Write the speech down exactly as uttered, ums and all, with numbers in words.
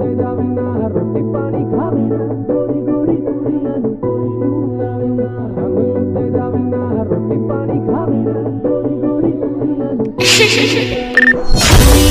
ਉੱਤੇ ਜਾਵੇ ਨਾ ਰੋਟੀ ਪਾਣੀ ਖਾਵੇ ਨਾ ਗੋਰੀ ਗੋਰੀ ਕੁੜੀਆਂ ਨੂੰ ਕੋਈ ਨੂੰ ਲਾਵੇ ਨਾ ਰੰਗ ਉੱਤੇ ਜਾਵੇ ਨਾ ਰੋਟੀ ਪਾਣੀ ਖਾਵੇ ਨਾ ਗੋਰੀ ਗੋਰੀ ਕੁੜੀਆਂ ਨੂੰ